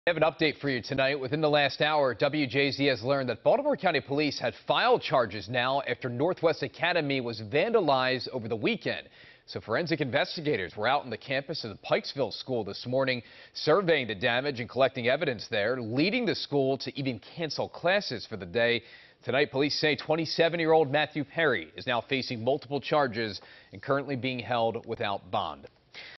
We have an update for you tonight. Within the last hour, WJZ has learned that Baltimore County Police had filed charges now after Northwest Academy was vandalized over the weekend. So forensic investigators were out on the campus of the Pikesville school this morning, surveying the damage and collecting evidence there, leading the school to even cancel classes for the day. Tonight, police say 27-year-old Matthew Perry is now facing multiple charges and currently being held without bond.